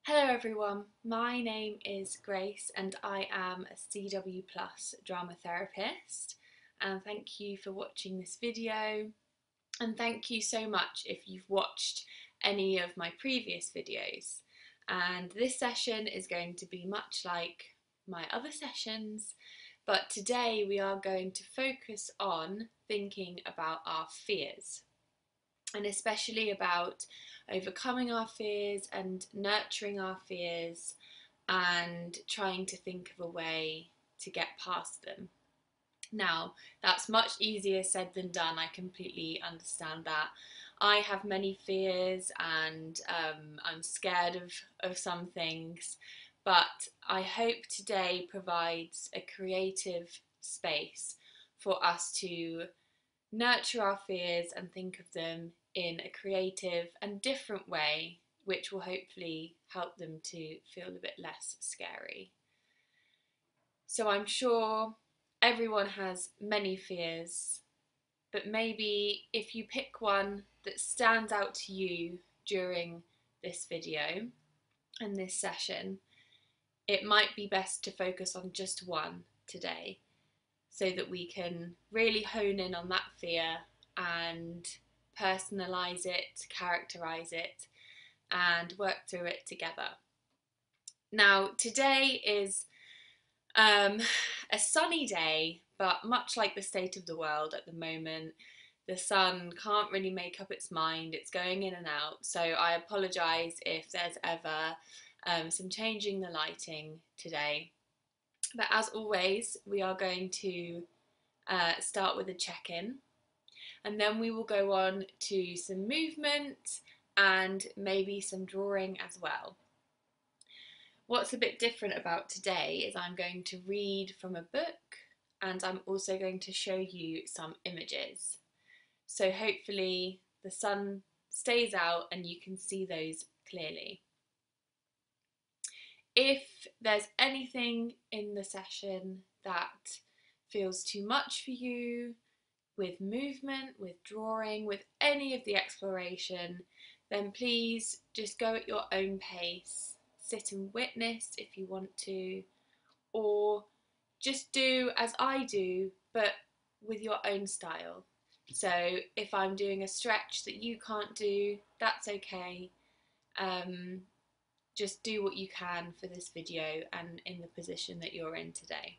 Hello everyone, my name is Grace and I am a CW Plus drama therapist, and thank you for watching this video, and thank you so much if you've watched any of my previous videos. And this session is going to be much like my other sessions, but today we are going to focus on thinking about our fears, and especially about overcoming our fears and nurturing our fears and trying to think of a way to get past them. Now, that's much easier said than done. I completely understand that. I have many fears and I'm scared of some things, but I hope today provides a creative space for us to nurture our fears and think of them in a creative and different way, which will hopefully help them to feel a bit less scary. So I'm sure everyone has many fears, but maybe if you pick one that stands out to you during this video and this session, it might be best to focus on just one today so that we can really hone in on that fear and personalise it, characterise it, and work through it together. Now, today is a sunny day, but much like the state of the world at the moment, the sun can't really make up its mind. It's going in and out. So I apologise if there's ever some changing the lighting today. But as always, we are going to start with a check-in, and then we will go on to some movement and maybe some drawing as well. What's a bit different about today is I'm going to read from a book, and I'm also going to show you some images. So hopefully the sun stays out and you can see those clearly. If there's anything in the session that feels too much for you, with movement, with drawing, with any of the exploration, then please just go at your own pace. Sit and witness if you want to, or just do as I do, but with your own style. So if I'm doing a stretch that you can't do, that's okay. Just do what you can for this video and in the position that you're in today.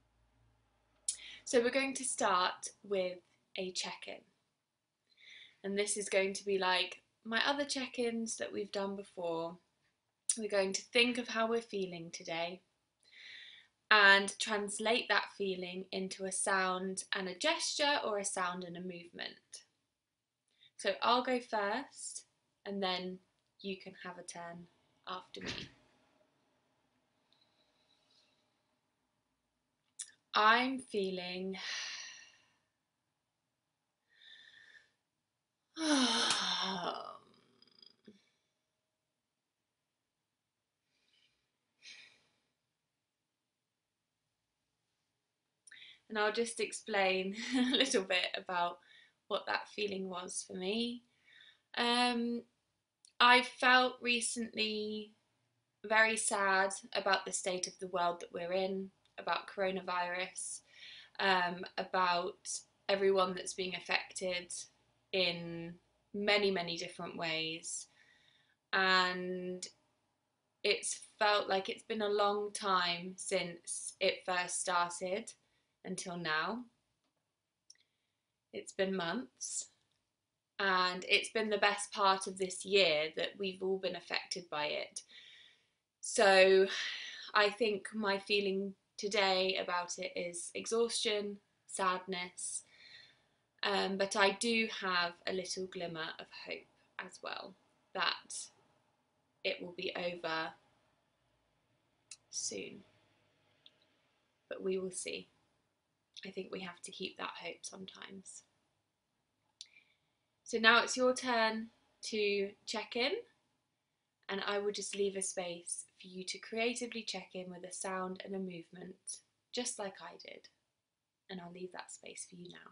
So we're going to start with a check-in. And this is going to be like my other check-ins that we've done before. We're going to think of how we're feeling today and translate that feeling into a sound and a gesture, or a sound and a movement. So I'll go first and then you can have a turn after me. I'm feeling and I'll just explain a little bit about what that feeling was for me. I felt recently very sad about the state of the world that we're in, about coronavirus, about everyone that's being affected in many, many different ways. And it's felt like it's been a long time since it first started until now. It's been months, and it's been the best part of this year that we've all been affected by it. So I think my feeling today about it is exhaustion, sadness, but I do have a little glimmer of hope as well, that it will be over soon. But we will see. I think we have to keep that hope sometimes. So now it's your turn to check in, and I will just leave a space for you to creatively check in with a sound and a movement, just like I did. And I'll leave that space for you now.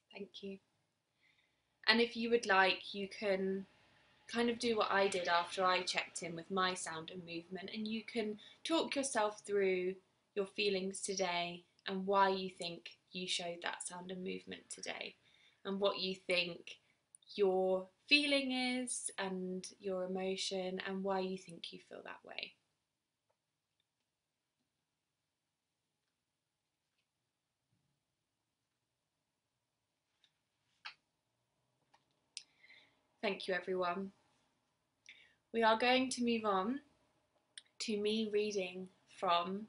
Thank you. And if you would like, you can kind of do what I did after I checked in with my sound and movement, and you can talk yourself through your feelings today and why you think you showed that sound and movement today, and what you think your feeling is and your emotion, and why you think you feel that way. Thank you, everyone. We are going to move on to me reading from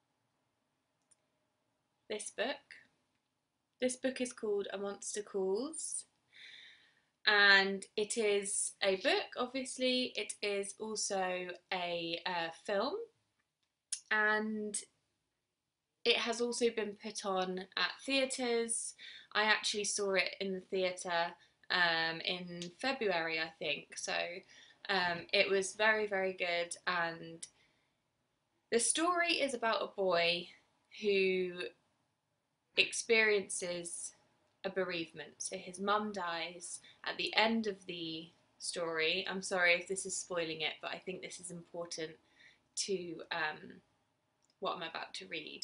this book. This book is called A Monster Calls, and it is a book, obviously. It is also a film, and it has also been put on at theatres. I actually saw it in the theatre in February, I think, so it was very, very good. And the story is about a boy who experiences a bereavement. So his mum dies at the end of the story. I'm sorry if this is spoiling it, but I think this is important to what I'm about to read.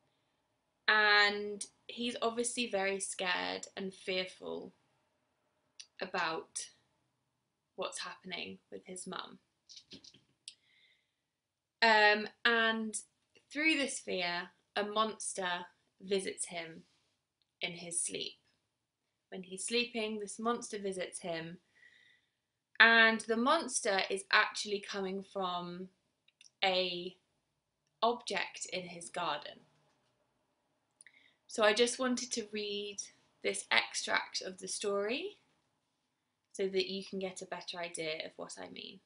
And he's obviously very scared and fearful about what's happening with his mum. And through this fear, a monster visits him in his sleep. When he's sleeping, this monster visits him, and the monster is actually coming from a object in his garden. So I just wanted to read this extract of the story so that you can get a better idea of what I mean.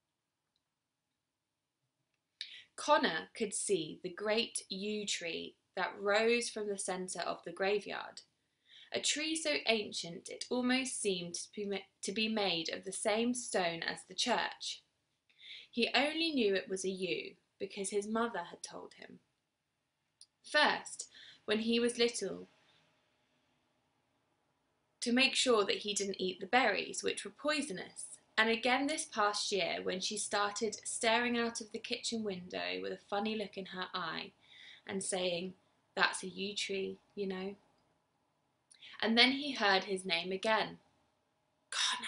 Connor could see the great yew tree that rose from the centre of the graveyard, a tree so ancient it almost seemed to be made of the same stone as the church. He only knew it was a yew because his mother had told him. First, when he was little, to make sure that he didn't eat the berries, which were poisonous, and again this past year when she started staring out of the kitchen window with a funny look in her eye and saying, "That's a yew tree, you know." And then he heard his name again, Connor,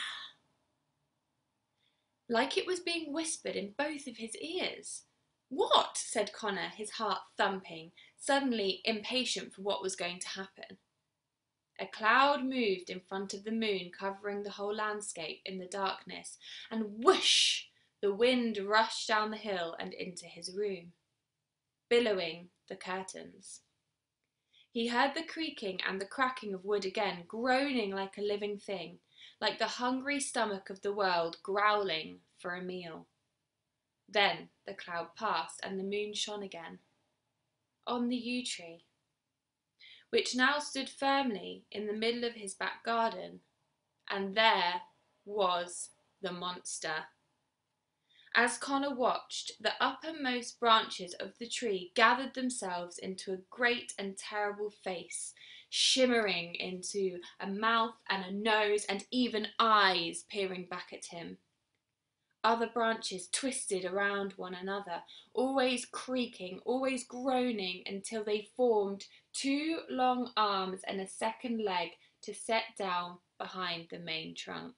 like it was being whispered in both of his ears. "What?" said Connor, his heart thumping, suddenly impatient for what was going to happen. A cloud moved in front of the moon, covering the whole landscape in the darkness, and whoosh! The wind rushed down the hill and into his room, billowing the curtains. He heard the creaking and the cracking of wood again, groaning like a living thing, like the hungry stomach of the world growling for a meal. Then the cloud passed and the moon shone again on the yew tree, which now stood firmly in the middle of his back garden, and there was the monster. As Connor watched, the uppermost branches of the tree gathered themselves into a great and terrible face, shimmering into a mouth and a nose and even eyes peering back at him. Other branches twisted around one another, always creaking, always groaning, until they formed two long arms and a second leg to set down behind the main trunk.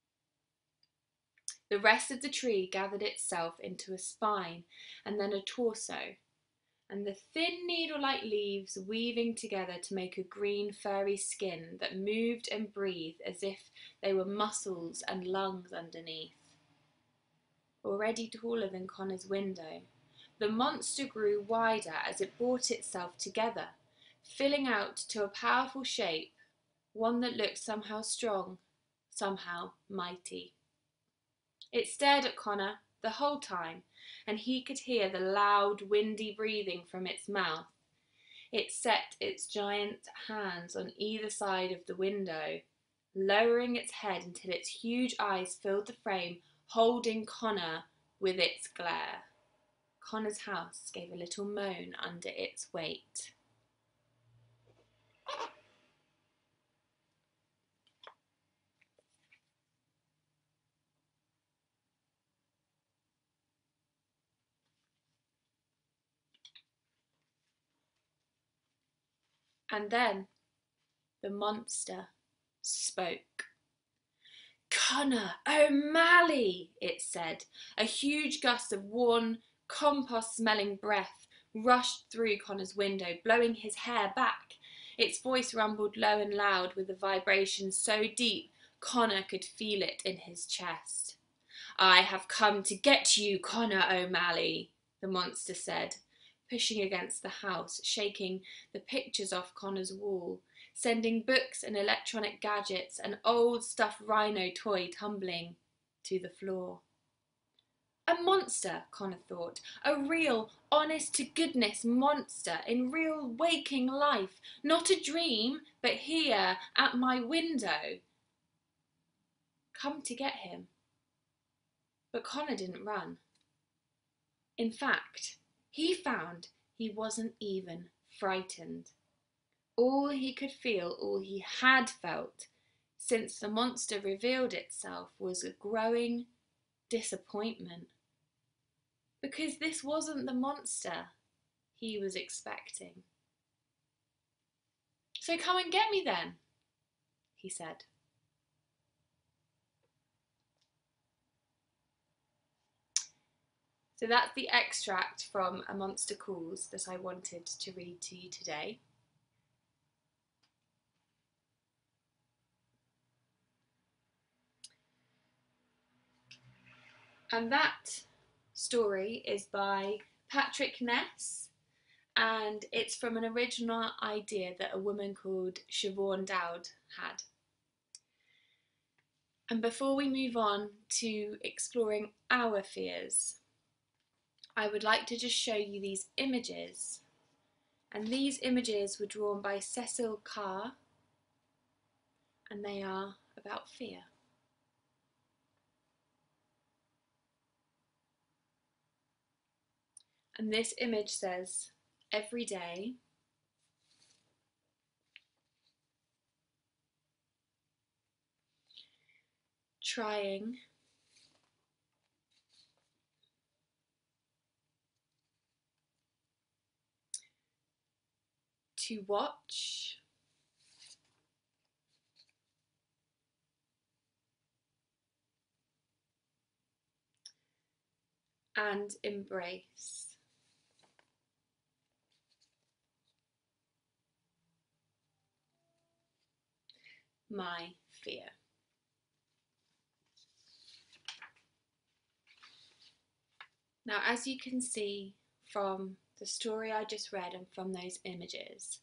The rest of the tree gathered itself into a spine and then a torso, and the thin needle-like leaves weaving together to make a green furry skin that moved and breathed as if they were muscles and lungs underneath. Already taller than Connor's window, the monster grew wider as it brought itself together, filling out to a powerful shape, one that looked somehow strong, somehow mighty. It stared at Connor the whole time, and he could hear the loud, windy breathing from its mouth. It set its giant hands on either side of the window, lowering its head until its huge eyes filled the frame, holding Connor with its glare. Connor's house gave a little moan under its weight. And then the monster spoke. "Connor O'Malley," it said. A huge gust of warm, compost-smelling breath rushed through Connor's window, blowing his hair back. Its voice rumbled low and loud with a vibration so deep Connor could feel it in his chest. "I have come to get you, Connor O'Malley," the monster said, pushing against the house, shaking the pictures off Connor's wall, sending books and electronic gadgets, an old stuffed rhino toy tumbling to the floor. A monster, Connor thought. A real, honest-to-goodness monster in real waking life. Not a dream, but here at my window. Come to get him. But Connor didn't run. In fact, he found he wasn't even frightened. All he could feel, all he had felt, since the monster revealed itself, was a growing disappointment. Because this wasn't the monster he was expecting. "So come and get me then," he said. So that's the extract from A Monster Calls that I wanted to read to you today. And that story is by Patrick Ness, and it's from an original idea that a woman called Siobhan Dowd had. And before we move on to exploring our fears, I would like to just show you these images. And these images were drawn by Cecil Carr, and they are about fear. And this image says, "Every day, trying to watch and embrace my fear." Now, as you can see from the story I just read and from those images,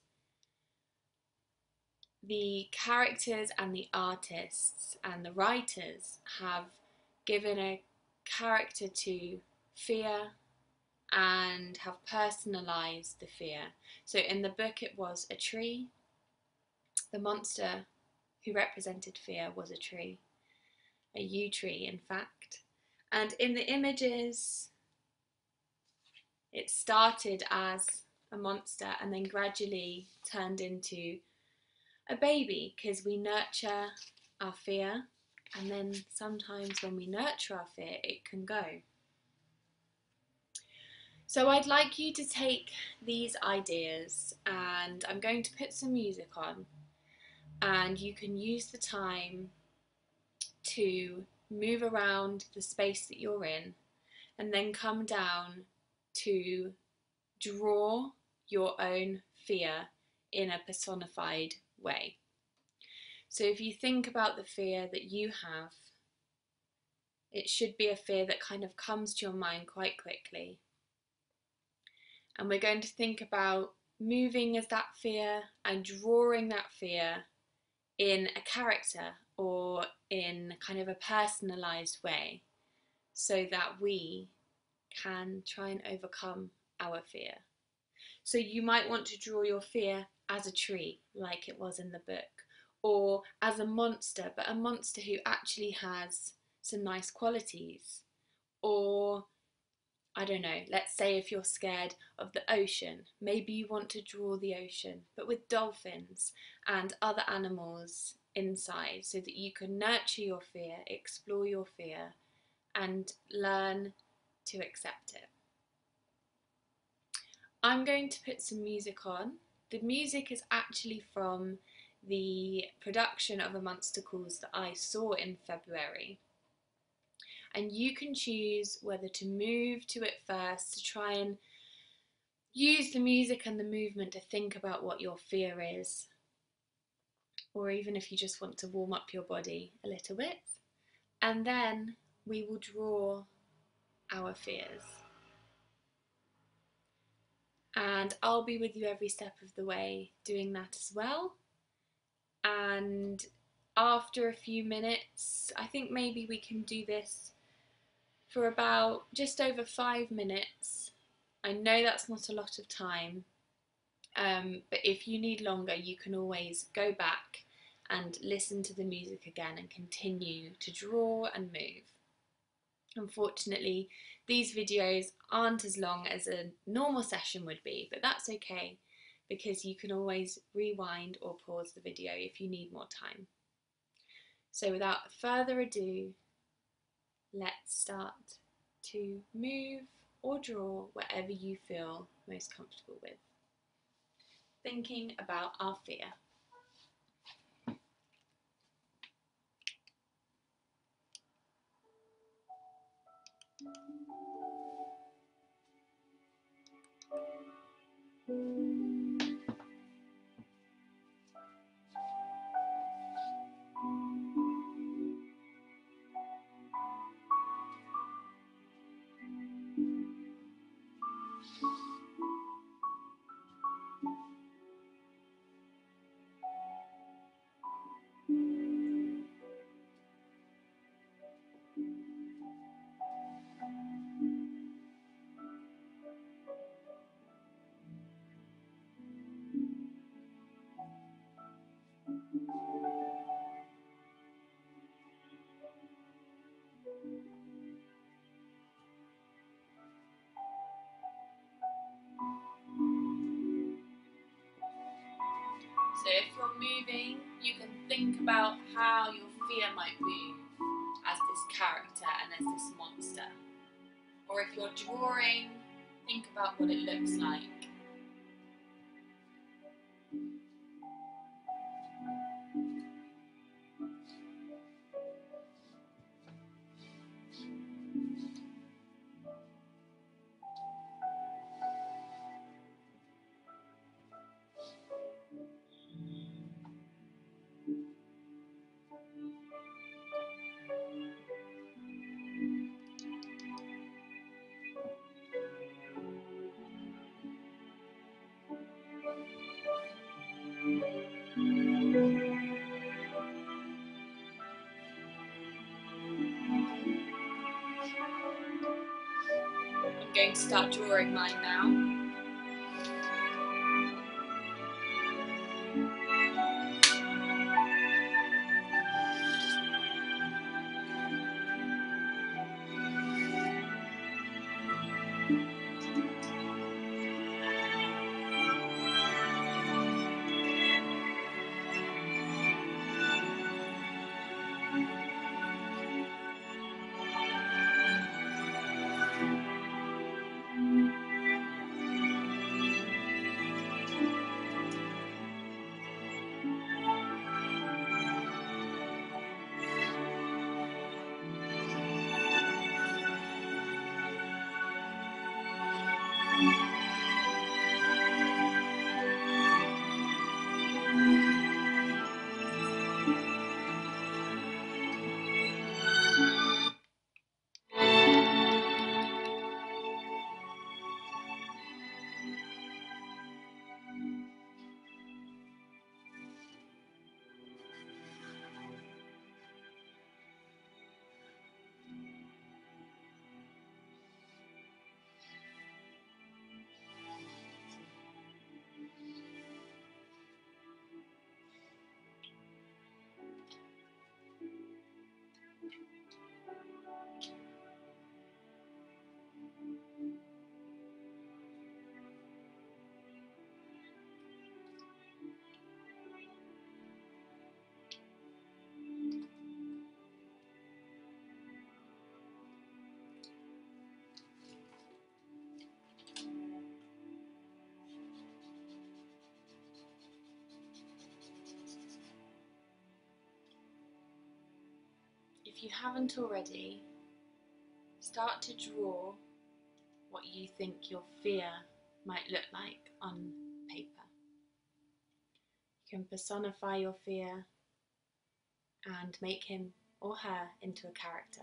the characters and the artists and the writers have given a character to fear and have personalised the fear. So in the book it was a tree. The monster who represented fear was a tree, a yew tree in fact. And in the images it started as a monster and then gradually turned into a baby, because we nurture our fear, and then sometimes when we nurture our fear it can go. So I'd like you to take these ideas, and I'm going to put some music on, and you can use the time to move around the space that you're in and then come down to draw your own fear in a personified way. So if you think about the fear that you have, it should be a fear that kind of comes to your mind quite quickly. And we're going to think about moving as that fear and drawing that fear in a character or in kind of a personalised way, so that we can try and overcome our fear. So you might want to draw your fear as a tree, like it was in the book, or as a monster, but a monster who actually has some nice qualities. Or, I don't know, let's say if you're scared of the ocean, maybe you want to draw the ocean, but with dolphins and other animals inside, so that you can nurture your fear, explore your fear, and learn to accept it. I'm going to put some music on. the music is actually from the production of A Monster Calls that I saw in February. And you can choose whether to move to it first, to try and use the music and the movement to think about what your fear is, or even if you just want to warm up your body a little bit. And then we will draw our fears. And I'll be with you every step of the way doing that as well. And after a few minutes, I think maybe we can do this for about just over 5 minutes. I know that's not a lot of time, but if you need longer, you can always go back and listen to the music again and continue to draw and move. Unfortunately, these videos aren't as long as a normal session would be, but that's okay because you can always rewind or pause the video if you need more time. So without further ado, let's start to move or draw whatever you feel most comfortable with. Thinking about our fear. So if you're moving, you can think about how your fear might move as this character and as this monster. Or if you're drawing, think about what it looks like. I'm going to start drawing mine now. if you haven't already, start to draw what you think your fear might look like on paper. You can personify your fear and make him or her into a character.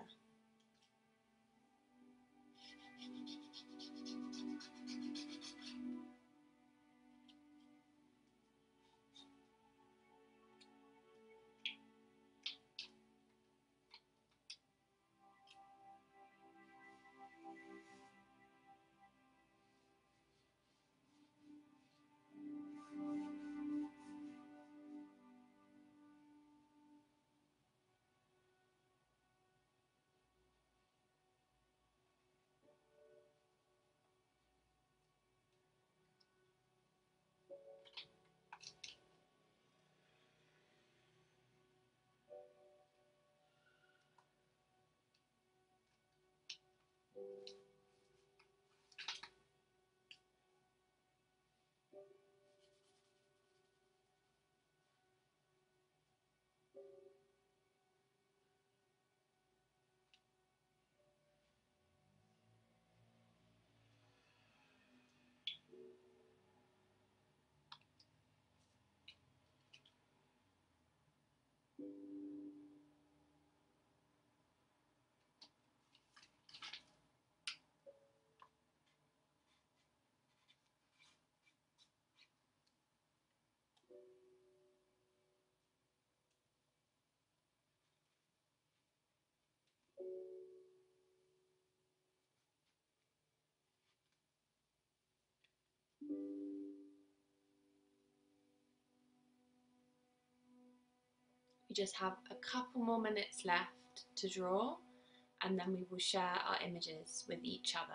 We just have a couple more minutes left to draw, and then we will share our images with each other.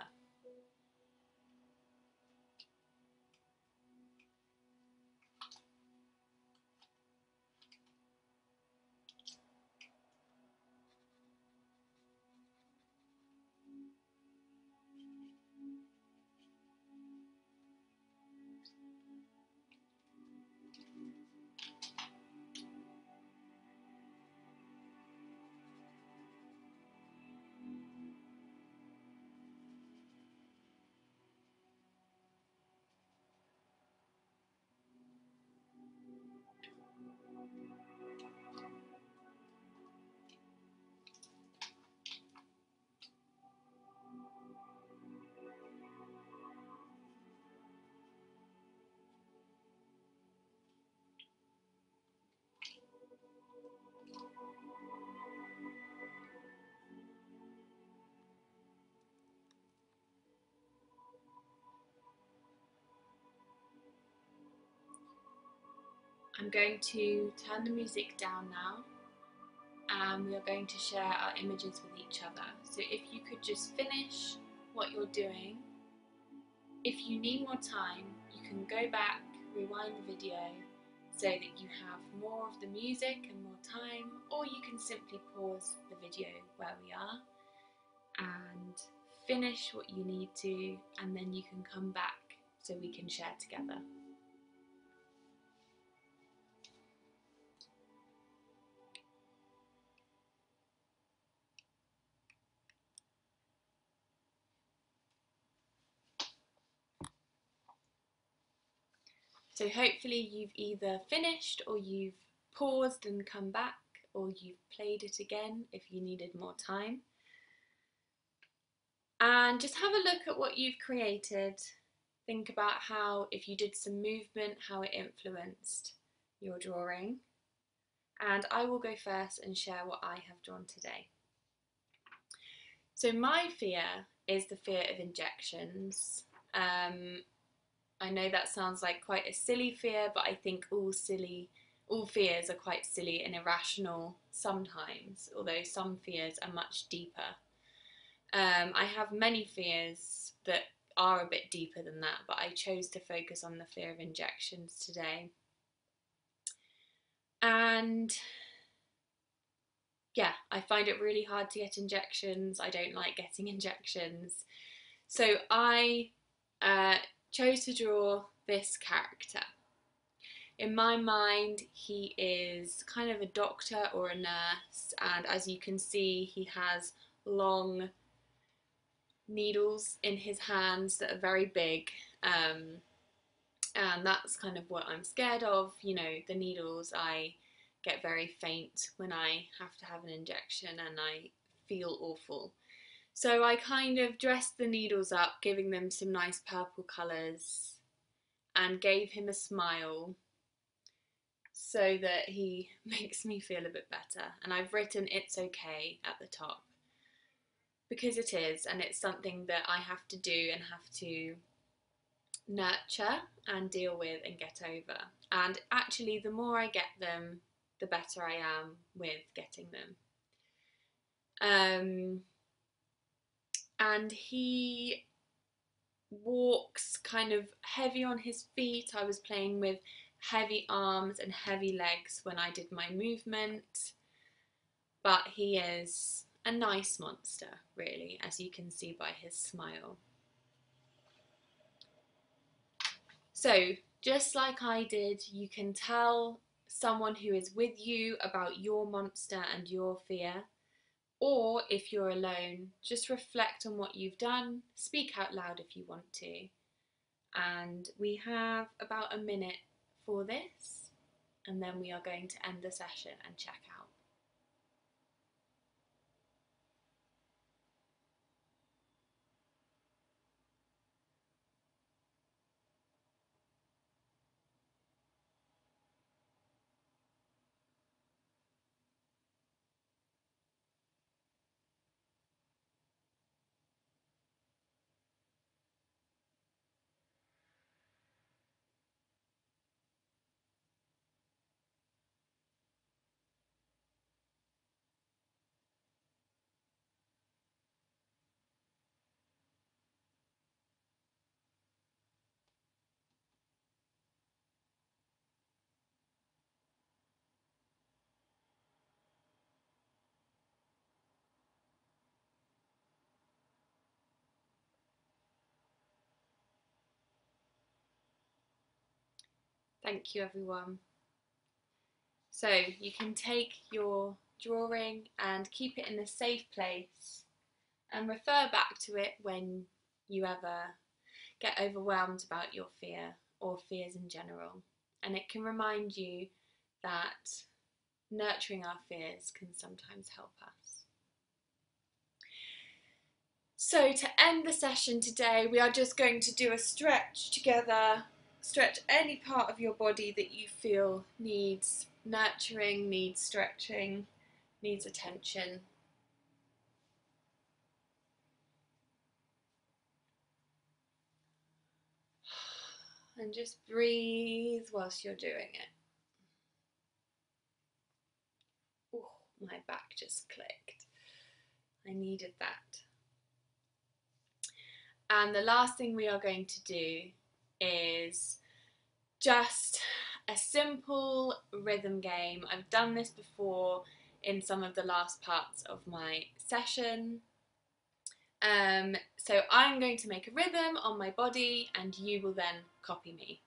I'm going to turn the music down now, and we are going to share our images with each other. So if you could just finish what you're doing. If you need more time, you can go back, rewind the video so that you have more of the music and more time, or you can simply pause the video where we are and finish what you need to, and then you can come back so we can share together. So hopefully you've either finished, or you've paused and come back, or you've played it again if you needed more time. And just have a look at what you've created. Think about how, if you did some movement, how it influenced your drawing. And I will go first and share what I have drawn today. So my fear is the fear of injections. I know that sounds like quite a silly fear, but I think all fears are quite silly and irrational sometimes, although some fears are much deeper. I have many fears that are a bit deeper than that, but I chose to focus on the fear of injections today. And yeah, I find it really hard to get injections. I don't like getting injections. So I chose to draw this character. In my mind, he is kind of a doctor or a nurse, and as you can see, he has long needles in his hands that are very big, and that's kind of what I'm scared of. You know, the needles, I get very faint when I have to have an injection and I feel awful. So I kind of dressed the needles up, giving them some nice purple colours, and gave him a smile so that he makes me feel a bit better. And I've written "it's okay" at the top, because it is, and it's something that I have to do and have to nurture and deal with and get over. And actually, the more I get them, the better I am with getting them. And he walks kind of heavy on his feet. I was playing with heavy arms and heavy legs when I did my movement, but he is a nice monster, really, as you can see by his smile. So, just like I did, you can tell someone who is with you about your monster and your fear. Or if you're alone, just reflect on what you've done, speak out loud if you want to. And we have about a minute for this, and then we are going to end the session and check out. Thank you, everyone. So you can take your drawing and keep it in a safe place and refer back to it when you ever get overwhelmed about your fear or fears in general. And it can remind you that nurturing our fears can sometimes help us. So to end the session today, we are just going to do a stretch together. Stretch any part of your body that you feel needs nurturing, needs stretching, needs attention. And just breathe whilst you're doing it. Ooh, my back just clicked. I needed that. And the last thing we are going to do is just a simple rhythm game. I've done this before in some of the last parts of my session. So I'm going to make a rhythm on my body and you will then copy me.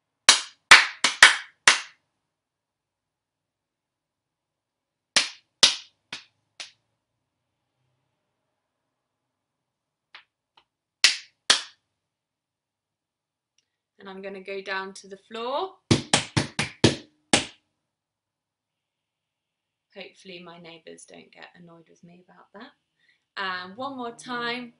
And I'm going to go down to the floor. Hopefully my neighbours don't get annoyed with me about that. And one more time.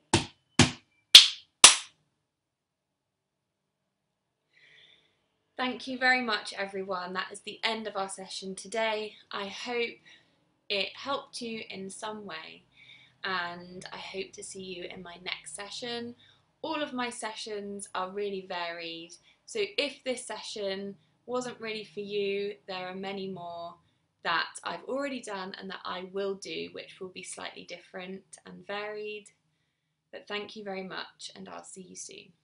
Thank you very much, everyone. That is the end of our session today. I hope it helped you in some way, and I hope to see you in my next session. All of my sessions are really varied, so if this session wasn't really for you, there are many more that I've already done and that I will do, which will be slightly different and varied. But thank you very much, and I'll see you soon.